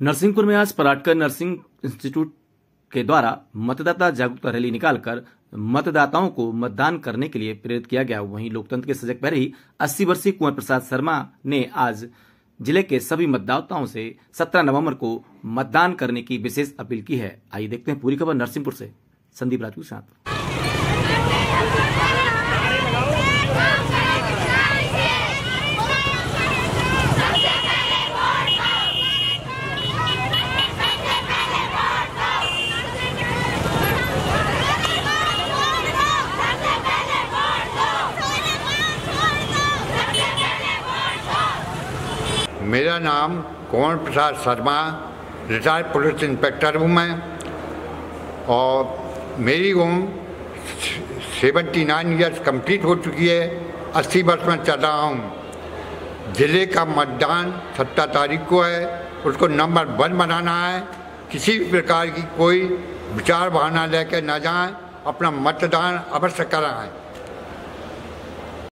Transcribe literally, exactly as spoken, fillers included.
नरसिंहपुर में आज Paratkar nursing institute के द्वारा मतदाता जागरूकता रैली निकालकर मतदाताओं को मतदान करने के लिए प्रेरित किया गया। वहीं लोकतंत्र के सजग पैरवी अस्सी वर्षीय कुंवर प्रसाद शर्मा ने आज जिले के सभी मतदाताओं से सत्रह नवंबर को मतदान करने की विशेष अपील की है। आइए देखते हैं पूरी खबर नरसिंहपुर से संदीप राजपूत के साथ। मेरा नाम Kunwar Prasad Sharma, retired police inspector हूँ मैं, और मेरी उम्र सेवेंटी नाइन ईयर्स कंप्लीट हो चुकी है। अस्सी वर्ष में चल रहा हूँ। ज़िले का मतदान सत्रह तारीख को है, उसको नंबर वन बनाना है। किसी भी प्रकार की कोई विचार बहाना लेकर न जाएं, अपना मतदान अवश्य कराएं।